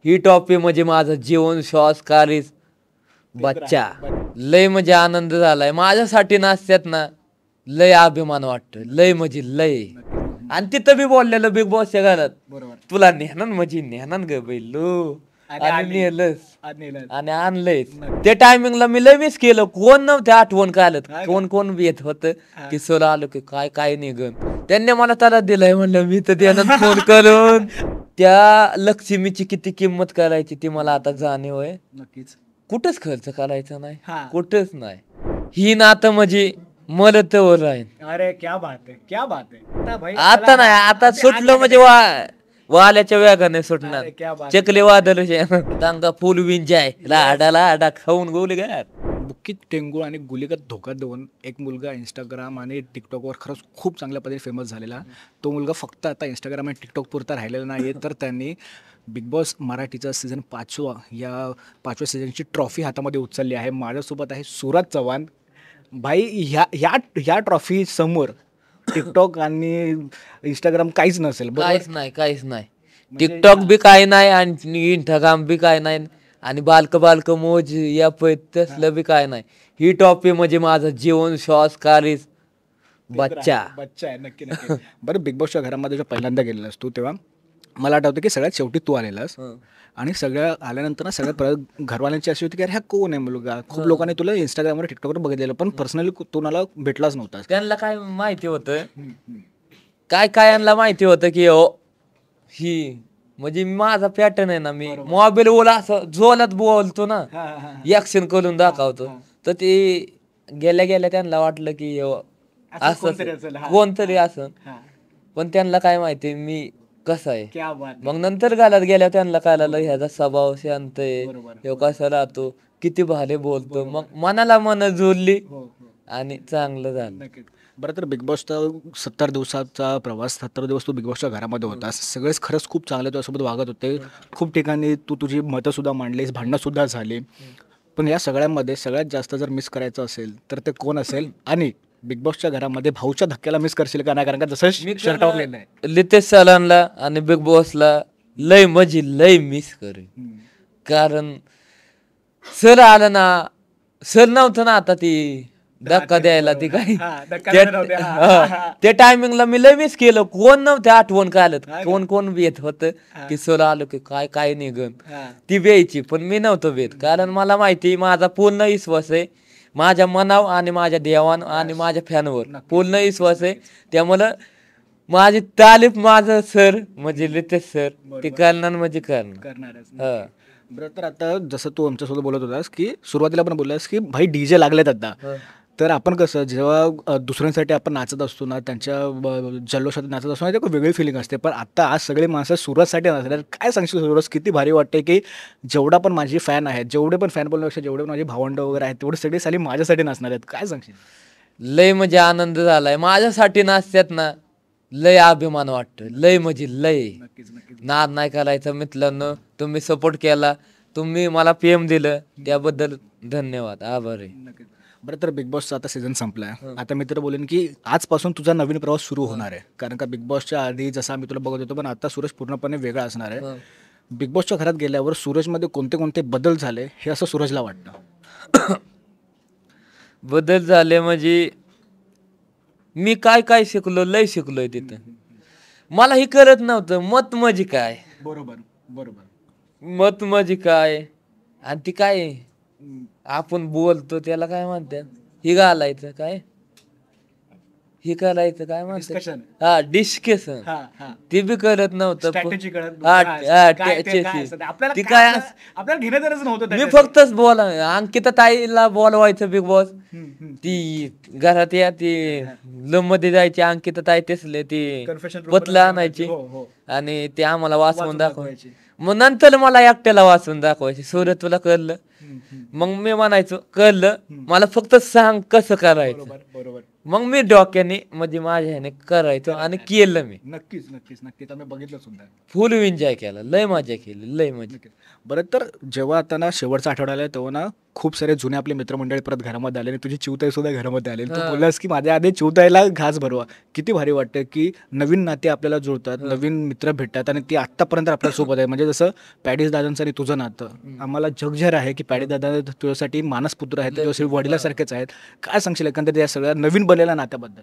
ही टॉपी म्हणजे माझं जीवन श्वास कारीस बच्चा. लय म्हणजे आनंद झालाय माझ्यासाठी नाचत्यात ना. लय अभिमान वाटतो लय म्हणजे लय. आणि तिथं बी बोललेलं बिग बॉसच्या घरात तुला नेहन म्हणजे नेहन ग बैलू. आणि नेलंच आणि आणलंयच. त्या टायमिंगला मी लय मिस केलं. कोण नव्हते आठवण काढत. कोण कोण येत होतं की सर आलो की काय काय निघन. त्यांनी मला त्याला दिलंय म्हणलं मी तर त्यानं फोन करून. त्या लक्ष्मीची किती किंमत करायची ती मला आता जाणीव आहे. नक्कीच. कुठंच खर्च करायचा नाही कुठंच नाही. ही नातं म्हणजे मरतवर राहील. अरे क्या बात आहे क्या बात आहे. आता नाही आता सुटलं म्हणजे वाल्याच्या वेगाने सुटणार. चकले वादळ टांगा फुल विंजाय लाडा लाडा खाऊन गोल गा. बुक्की टेंगुळ आणि गुलीगत धोका देऊन एक मुलगा इंस्टाग्राम आणि टिकटॉकवर खरंच खूप चांगल्या पद्धतीने फेमस झालेला. तो मुलगा फक्त आता इंस्टाग्राम आणि टिकटॉक पुरता राहिलेला नाही तर त्यांनी बिग बॉस मराठीचा सीझन 5 या 5व्या सीझनची ट्रॉफी हातामध्ये उचलली आहे. माझ्यासोबत आहे सूरज चव्हाण. भाई ह्या ट्रॉफी समोर टिकटॉक आणि इंस्टाग्राम काहीच नसेल. काहीच नाही. टिकटॉक बी काय नाही आणि इंस्टाग्राम बी काय नाही आणि बालक मोज या तसलं बी काय नाही. ही टॉपी म्हणजे माझं जीवन श्वास कारीस बच्चा आहे. नक्की नक्की. बरं बिग बॉसच्या घरामध्ये जेव्हा पहिल्यांदा गेलेलास तू तेव्हा मला आठवतं की सगळ्यात शेवटी तू आलेलास आणि सगळ्या आल्यानंतर ना सगळ्यात परत घरवाल्यांची अशी होती की अरे हा कोण आहे मुलगा. खूप लोकांनी तुला इंस्टाग्रामवर टिकटॉकवर बघितलेलं पण पर्सनली तू मला भेटलाच नव्हता. त्यांना काय माहिती होतं काय यांना माहिती होतं की ही म्हणजे माझा पॅटर्न आहे ना. मी मोबाईल बोला असं जोरात बोलतो ना ऍक्शन करून दाखवतो. तर ते गेल्या त्यांना वाटलं की असं कोणतरी असं. पण त्यांना काय माहिती मी कसं आहे. मग नंतर घालत गेल्या त्यांना कळालं ह्याचा स्वभाव शांत आहे. ह्यो कसा राहतो किती भारी बोलतो. मग मनाला मन जोडली आणि चांगलं झालं. बरं तर बिग बॉसचा 70 दिवसाचा प्रवास 70 दिवस तू बिग बॉसच्या घरामध्ये होतास. सगळेच खरंच खूप चांगले तुझ्यासोबत वागत होते. खूप ठिकाणी तू तुझी मतंसुद्धा मांडलीस भांडणंसुद्धा झाली. पण या सगळ्यामध्ये सगळ्यात जास्त जर मिस करायचं असेल तर ते कोण असेल. आणि बिग बॉसच्या घरामध्ये भाऊच्या धक्क्याला मिस करशील का नाही. कारण का जसं शर्ट आवरलेलं आहे लितेश सलानला आणि बिग बॉसला लय म्हणजे लय मिस करेन. कारण सर आलं ना सर नव्हतं ना आता ती धक्का द्यायला ती काय त्या टायमिंगला मी लय मिस केलं. कोण नव्हते आठवण काढत. कोण कोण येत होतं की सर आलो की काय काय निघन ती द्यायची. पण मी नव्हतो भेट कारण मला माहिती माझा पूर्ण विश्वास आहे माझ्या मनावर आणि माझ्या देवान आणि माझ्या फॅनवर पूर्ण विश्वास आहे. त्यामुळं माझी तालीफ माझं सर म्हणजे लितेश सर ते करणार म्हणजे करणार. बरं तर आता जसं तू आमच्यासोबत बोलत होतास की सुरुवातीला पण बोललास की भाई डीजे लागलेत आता. तर आपण कसं जेव्हा दुसऱ्यांसाठी आपण नाचत असतो ना त्यांच्या जल्लोषात नाचत असतो ना ते वेगळी फिलिंग असते. पण आता आज सगळे माणसं सूरजसाठी नाचतात. काय सांगशील सूरज किती भारी वाटते की जेवढा पण माझी फॅन आहेत जेवढे पण फॅन बोलण्यापेक्षा जेवढे पण माझे भावंड वगैरे आहेत तेवढे सगळे साली माझ्यासाठी नाचणार आहेत. काय सांगशील. लय म्हणजे आनंद झालाय माझ्यासाठी नाचत्यात ना. लय अभिमान वाटतो लय म्हणजे लय. नाद नाही करायचं मित्रांनो. तुम्ही सपोर्ट केला तुम्ही मला प्रेम दिलं त्याबद्दल धन्यवाद आभार आहे. बरं तर बिग बॉसचा आता सीझन संपला आहे. आता मी तर बोलेन की आजपासून तुझा नवीन प्रवास सुरू होणार आहे. कारण का बिग बॉसच्या आधी जसं आम्ही तुला बघत होतो पण आता सूरज पूर्णपणे वेगळा असणार आहे. बिग बॉसच्या घरात गेल्यावर सूरजमध्ये कोणते कोणते बदल झाले हे असं सूरजला वाटतं. बदल झाले म्हणजे मी काय शिकलो लय शिकलोय तिथं. मला हे करत नव्हतं मत म्हणजे काय. बरोबर मत म्हणजे काय आणि ती काय आपण बोलतो त्याला काय म्हणतात हे घालायचं काय हे करायचं काय म्हणतात हा डिस्कशन ते बी करत नव्हतं. ती काय मी फक्तच बोला अंकिता ताईला बोलवायचं बिग बॉस. ती घरात या ती मध्ये जायची अंकिता ताई तेसले ती पतलं आणायची आणि ते आम्हाला वाचवून दाखवायची. मग नंतर मला एकट्याला वाचून दाखवायची. सूर्य तुला कळलं. मग मी म्हणायचो कळलं मला फक्त सांग कसं करायचं. मग मी डोक्याने म्हणजे माझ्या ह्याने करायचो आणि केलं मी नक्कीच नक्कीच नक्कीच आम्ही बघितलं सुद्धा. फुल एन्जॉय केला, लय मजा केली, लय मजा. बरं, तर जेव्हा आता ना शेवटचा आठवडा आला तेव्हा ना खूप सारे जुने आपले मित्रमंडळी परत घरामध्ये आले आणि तुझी चिवताई सुद्धा घरामध्ये आले. तू बोललास की माझ्या आधी चिवताईला घास भरवा. किती भारी वाटतं की नवीन नाते आपल्याला जुळतात, नवीन मित्र भेटतात आणि ती आत्तापर्यंत आपल्यासोबत आहे. म्हणजे जसं पॅडीस दादांचं आणि तुझं नातं आम्हाला जगजाहीर आहे की पॅडी दादा तुझ्यासाठी मानसपुत्र आहेत, तुझ्यासाठी वडिलासारखेच आहेत. काय सांगशील एकंदरीत या सगळ्या नवीन बनलेल्या नात्याबद्दल?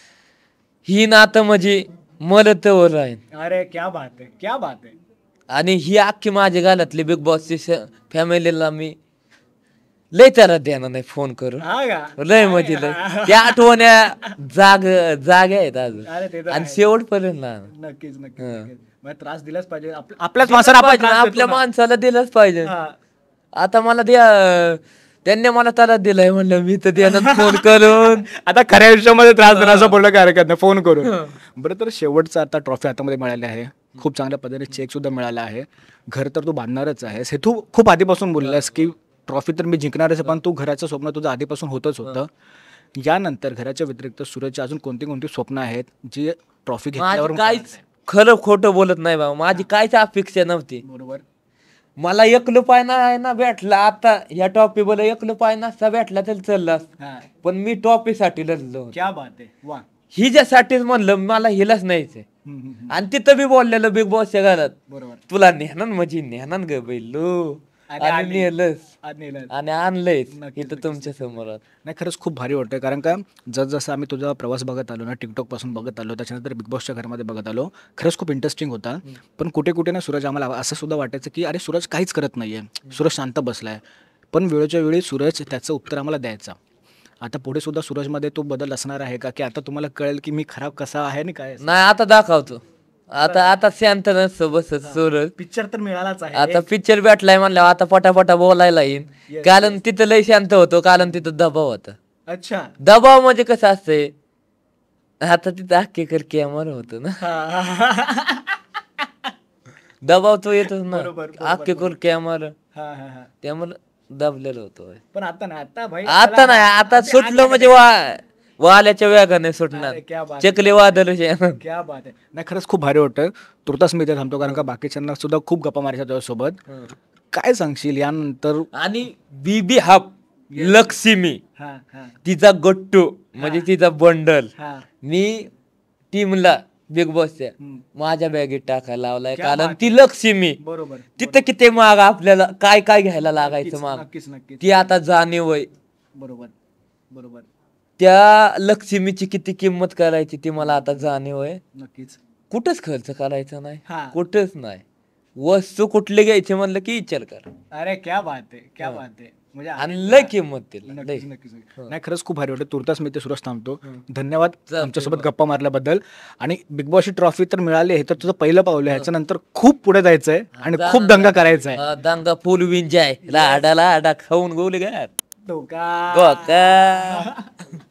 ही नातं म्हणजे मला तर राहील. अरे क्या बात आहे, क्या बात आहे. आणि ही अख्खी माझ्या गालातली बिग बॉसची फॅमिलीला मी लय त्याला देणार नाही फोन करून. हा का? लय म्हणजे लय त्या आठवण्या जाग्या आहेत अजून अरे ते तर आणि आहे. शेवटपर्यंत ना. नक्कीच नक्कीच हा. नक्कीच. मग त्रास दिलाच पाहिजे आपल्याच माणसाला आपण त्रास देतो आपल्या ना. माणसाला दिलंच पाहिजे. हा. आता मला त्यांनी मला त्याला दिलंय म्हणलं मी तर देणार फोन करून. आता खऱ्या आयुष्यामध्ये त्रास देणार असं बोललं काय हरकत नाही, फोन करून. बरं, तर शेवटचा आता ट्रॉफी हातामध्ये मिळाली आहे, खूप चांगल्या पद्धतीने चेक सुद्धा मिळाला आहे, घर तर तू बांधणारच आहेस, हे तू खूप आधीपासून बोललास की ट्रॉफी तर मी जिंकणारच आहे, पण तू घराचं स्वप्न तुझं आधीपासून होतच होतं. यानंतर घराच्या व्यतिरिक्त सूरजची अजून कोणती कोणती स्वप्न आहेत जी ट्रॉफी घेतल्यावर माझी काहीच खरं खोटं बोलत नाही बाबा, माझी काहीच अपेक्षा नव्हती. बरोबर. मला एक रुपया नाही ना भेटला, आता या टॉपी बोला एक रुपया नसता भेटला तरी चालला असतं. हा. पण मी टॉपीसाठी लढलो होतो. क्या बात आहे, वा. हिच्यासाठीच म्हणलं मला हिलाच न्यायचंय. आणि तिथं बी बोललेलं बिग बॉसच्या घरात बरोबर. तुला नेहनान म्हणजे नेहनान ग बैलो. आणि नेलंच आणि आणलंयच इथं तुमच्या समोर. नाही, खरंच खूप भारी वाटतंय, कारण का जसं आम्ही तुझा प्रवास बघत आलो ना, टिकटॉक पासून बघत आलो, त्याच्यानंतर बिग बॉसच्या घरामध्ये बघत आलो, खरंच खूप इंटरेस्टिंग होता. पण कुठे कुठे ना सूरज आम्हाला असं सुद्धा वाटायचं की अरे सूरज काहीच करत नाहीये, सूरज शांत बसलाय. पण वेळच्या वेळी सूरज त्याचं उत्तर आम्हाला द्यायचा. आता पुढे सुद्धा सूरजमध्ये तो बदल असणार आहे का, की आता तुम्हाला कळेल की मी खराब कसा आहे आणि काय? नाही, आता दाखवतो. आता शांत नसतो बसत सूरज. पिक्चर तर मिळालाच आहे. आता पिक्चर भेटलाय म्हणल्यावर आता पटापटा बोलायला येईन. कारण तिथं लय शांत होतो, कारण तिथं दबाव होता. अच्छा. दबाव म्हणजे कसं असतंय, आता तिथं अख्खे कर कॅमेरा होतो ना, दबाव तो येतोच ना, अख्खे कर कॅमेरा, त्यामुळे दबलेलो होतो. पण आता नाही, आता भाई आता नाही, आता सुटलो म्हणजे वाल्याच्या वेगाने सुटणार, चकली वादळ. क्या बात आहे. नाही, खरंच खूप भारी वाटतं. तुर्तास मी इथे थांबतो, कारण का बाकीच्यांना सुद्धा खूप गप्पा मारायच्या तुझ्यासोबत. काय सांगशील यानंतर? आणि बीबी हाप लक्ष्मी, तिचा गट्टू म्हणजे तिचा बंडल मी टीमला बिग बॉसच्या माझ्या बॅगेत टाकायला लावलाय, कारण ती लक्ष्मी. बरोबर. तिथं किती माग आपल्याला काय काय घ्यायला लागायचं माग, नक्कीच नक्कीच. ती आता जाणीव आहे. बरोबर बरोबर. त्या लक्ष्मीची किती किंमत करायची ती मला आता जाणीव आहे. नक्कीच. कुठंच खर्च करायचा नाही, हा. कुठंच नाही. वस्तू कुठली घ्यायची म्हणलं की विचार कर. अरे क्या बात आहे, क्या बात आहे. म्हणजे आणि लय किंमत तिला लय. नक्कीच नक्कीच. नाही, खरंच खूप भारी वाटतं. तुर्तास मी ते सुरज थांबतो. धन्यवाद आमच्यासोबत गप्पा मारल्याबद्दल. आणि बिग बॉसची ट्रॉफी तर मिळाली आहे, तर तुझं पहिलं पाऊल आहे. ह्याच्यानंतर खूप पुढे जायचंय आणि खूप दंगा करायचा आहे. दंगा फुल विंजाय लाडा लाडा खाऊन गोल गार धोका.